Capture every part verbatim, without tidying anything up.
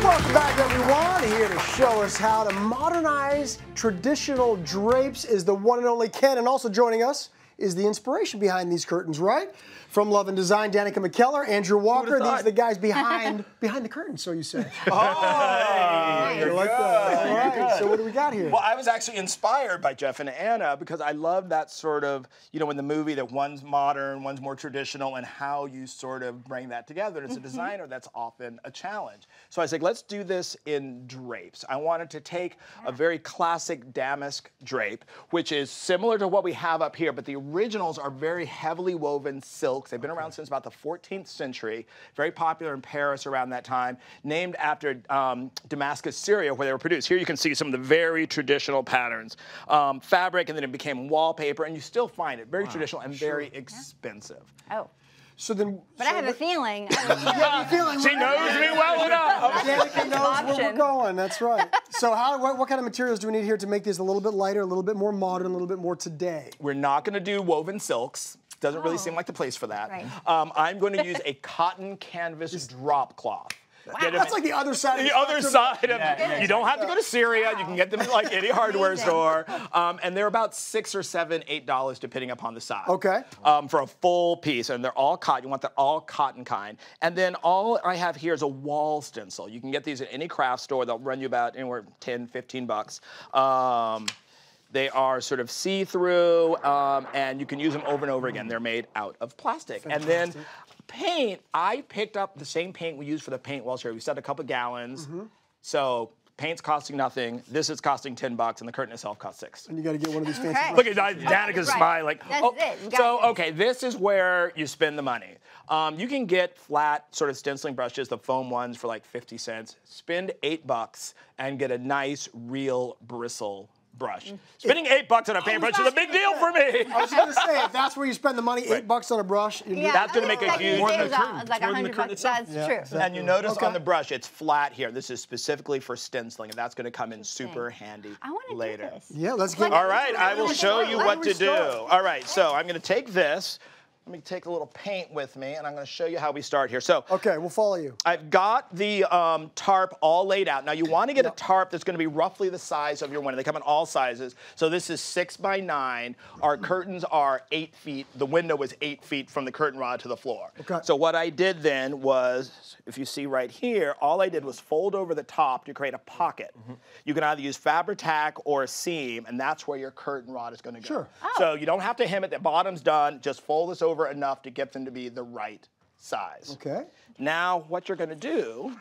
Welcome back, everyone. Here to show us how to modernize traditional drapes is the one and only Ken, and also joining us is the inspiration behind these curtains, right? From Love and Design, Danica McKellar, Andrew Walker. These are the guys behind behind the curtain, so you say. Oh, hey, you're like good. that. All right, Good. so what do we got here? Well, I was actually inspired by Jeff and Anna because I love that sort of, you know, in the movie that one's modern, one's more traditional, and how you sort of bring that together. And as a designer, that's often a challenge. So I was like, let's do this in drapes. I wanted to take a very classic damask drape, which is similar to what we have up here, but the originals are very heavily woven silks. They've been around since about the fourteenth century, very popular in Paris around that time, named after um, Damascus, Syria, where they were produced. Here you can see some of the very traditional patterns. Um, fabric, and then it became wallpaper, and you still find it very wow. traditional and sure. very expensive. Oh. So then, but so I have a feeling. I have a feeling. She knows me well enough. Danica knows where we're going. That's right. So, how? What, what kind of materials do we need here to make these a little bit lighter, a little bit more modern, a little bit more today? We're not going to do woven silks. Doesn't oh. really seem like the place for that. Right. Um, I'm going to use a cotton canvas drop cloth. Wow. That's like the other side of the The other side of yeah, yeah, You don't have to go to Syria. Wow. You can get them at like any hardware store. Um, and they're about six or seven, eight dollars depending upon the size. Okay. Um, for a full piece. And they're all cotton. You want the all cotton kind. And then all I have here is a wall stencil. You can get these at any craft store. They'll run you about anywhere ten, fifteen bucks. Um, They are sort of see-through, um, and you can use them over and over again. They're made out of plastic. Fantastic. And then paint, I picked up the same paint we use for the paint walls here. We set a couple gallons. Mm-hmm. So paint's costing nothing. This is costing ten bucks, and the curtain itself costs six. And you got to get one of these fancy. Okay. Look at Danica's right. smile. Like, That's oh, it. You got so it. okay, this is where you spend the money. Um, you can get flat sort of stenciling brushes, the foam ones, for like fifty cents. Spend eight bucks and get a nice, real bristle brush. Spending eight bucks on a paintbrush is a big deal for me. I was going to say, if that's where you spend the money, eight Right. bucks on a brush, you Yeah, That's going to make a like huge More than difference. It's like a hundred bucks. That's Yeah, true. exactly. And you notice Okay. on the brush, it's flat here. This is specifically for stenciling, and that's going to come in super handy I want to later. do this. Yeah, let's get. All right, I will show you Where what do we to do. start? All right, so I'm going to take this. Let me take a little paint with me, and I'm going to show you how we start here. So Okay, we'll follow you. I've got the um, tarp all laid out. Now, you want to get Yep. a tarp that's going to be roughly the size of your window. They come in all sizes. So this is six by nine. Our curtains are eight feet. The window was eight feet from the curtain rod to the floor. Okay. So what I did then was, if you see right here, all I did was fold over the top to create a pocket. Mm-hmm. You can either use Fabri-Tac or a seam, and that's where your curtain rod is going to go. Sure. Oh. So you don't have to hem it. The bottom's done. Just fold this over enough to get them to be the right size. Okay. Now, what you're going to do,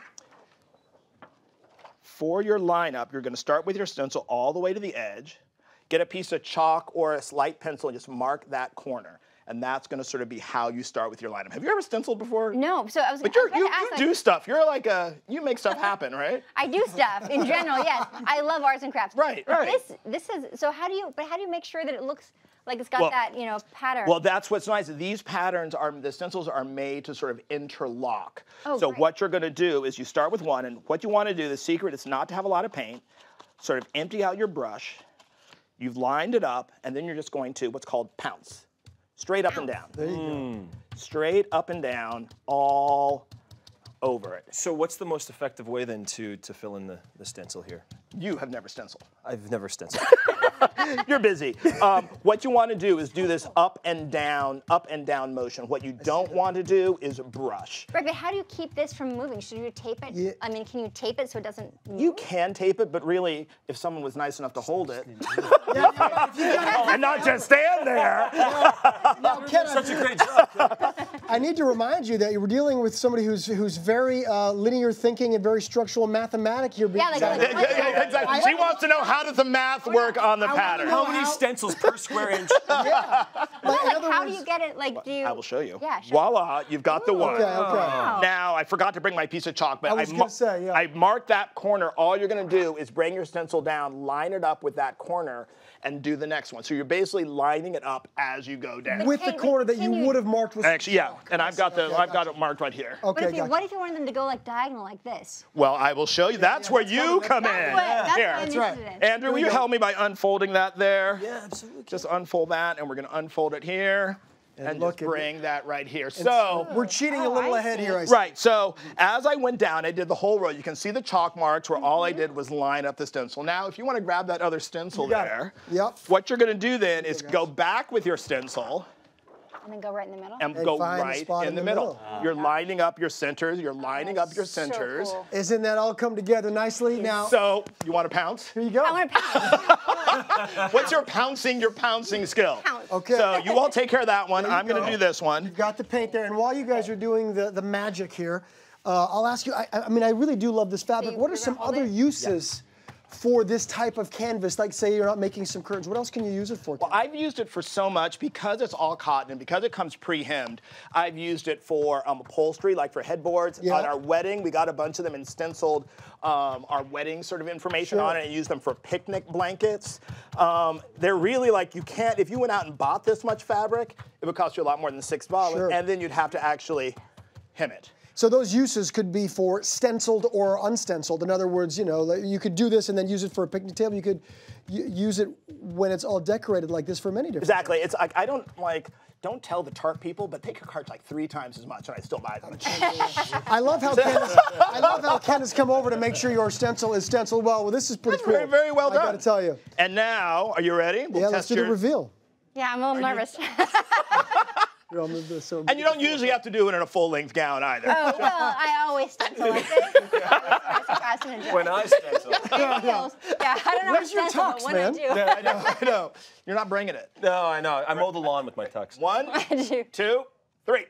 for your lineup, you're going to start with your stencil all the way to the edge, get a piece of chalk or a slight pencil, and just mark that corner. And that's going to sort of be how you start with your lineup. Have you ever stenciled before? No, so I was. But you're, I was you, gonna ask, you like, do stuff. You're like a, you make stuff happen, right? I do stuff in general. Yes, I love arts and crafts. Right, But right. This, this is. So how do you? But how do you make sure that it looks like it's got Well- that, you know, pattern? Well, that's what's nice. These patterns are, the stencils are made to sort of interlock. Oh, so great. what you're going to do is you start with one, and what you want to do, the secret is not to have a lot of paint. Sort of empty out your brush. You've lined it up, and then you're just going to what's called pounce. Straight up and down. There you go. Straight up and down, all over it. So what's the most effective way then to, to fill in the, the stencil here? You have never stenciled. I've never stenciled. You're busy. Um, what you want to do is do this up and down, up and down motion. What you don't want to do is brush. Right, but how do you keep this from moving? Should you tape it? Yeah. I mean, can you tape it so it doesn't move? You can tape it, but really, if someone was nice enough to hold it, and not just stand there. Now, Ken, Such a great job. I need to remind you that you were dealing with somebody who's who's very uh, linear thinking and very structural mathematic here. Yeah, like- because- like- Yeah, yeah, yeah, exactly. She wants to know, how does the math work on the I- I pattern? wanna How many How- stencils per square inch? yeah. No, But in like, other how do words- you get it? Like, do you? I will show you. Yeah, sure. Voila, you've got the one. Okay, okay. Now, I forgot to bring my piece of chalk, but I was mar- gonna say, yeah. I marked that corner. All you're going to do is bring your stencil down, line it up with that corner, and do the next one. So you're basically lining it up as you go down. With the Can- corner that you can you- would have marked with Actually, yeah, chalk. and I've got the Okay, I've got gotcha. it marked right here. What Okay, if, you, gotcha. what if you wanted them to go like diagonal like this? Well, I will show you. That's yeah, where that's you what- come That's in. what, that's Here. what I'm That's right. interested in. Andrew, will we you go. help me by unfolding that there? Yeah, absolutely. Just unfold that, and we're going to unfold it here. And, and look just at bring that right here. So we're cheating a Oh, little I ahead see. here, I see. right, so as I went down, I did the whole row. You can see the chalk marks where all I Mm-hmm. did was line up the stencil. Now, if you want to grab that other stencil You got it. there, Yep. what you're going to do then is guys. go back with your stencil And then go right in the middle. and, And go find the right spot in the middle. You're lining up your centers. You're lining up your So centers. cool. Isn't that all come together nicely? Now, So, you want to pounce? here you go. I want to pounce. What's your pouncing, your pouncing skill? Pounce. Okay. So you all take care of that one. There you I'm going go. to do this one. You've got the paint there, and while you guys are doing the, the magic here, uh, I'll ask you, I, I mean, I really do love this fabric. you- What are you're some gonna hold other it? uses for this type of canvas? Like, say you're not making some curtains. What else can you use it for? Well, I've used it for so much because it's all cotton and because it comes pre-hemmed. I've used it for um, upholstery, like for headboards. Yeah. On our wedding, we got a bunch of them and stenciled um, our wedding sort of information Sure. on it and used them for picnic blankets. Um, they're really like, you can't, if you went out and bought this much fabric, it would cost you a lot more than six dollars, Sure. and then you'd have to actually hem it. So those uses could be for stenciled or unstenciled. In other words, you know, like, you could do this and then use it for a picnic table. You could u- use it when it's all decorated like this for many different. Exactly. It's like, I don't like, don't tell the tart people, but they could charge like three times as much and I still buy them. I love how Ken has, I love how Ken has come over to make sure your stencil is stenciled well. Well, this is pretty That's cool. very, very well I done. got to tell you. And now, are you ready? We'll Yeah, let's test do the your- reveal. Yeah, I'm a little nervous. Here, I'll move this over. And you don't usually have to do it in a full-length gown either. Oh, well, I always stencil like this. I always fast and enjoy. When I stencil. Yeah, heels. Yeah, I don't know Where's your what stencil, tux, but when man? I do. I know, I know. You're not bringing it. No, I know. I mow the lawn with my tux. One, I do. two, three.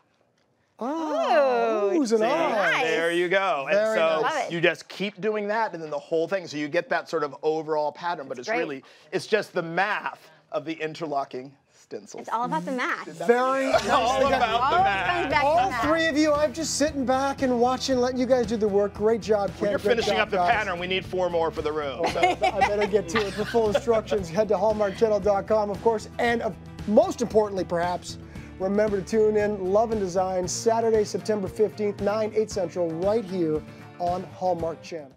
Oh, oohs and ahs. Nice. There you go. Very and so nice. Love it. you just keep doing that and then the whole thing. So you get that sort of overall pattern, but it's great. really, it's just the math of the interlocking stencils. It's all about the math. Very nice. all Again, about the Always comes math. back to all math. three of you, I'm just sitting back and watching, letting you guys do the work. Great job, Ken. You're Great finishing job, up the guys. pattern. We need four more for the room. I better get to it. For full instructions, head to hallmark channel dot com, of course, and uh, most importantly, perhaps, remember to tune in Love and Design Saturday, September fifteenth, nine, eight Central, right here on Hallmark Channel.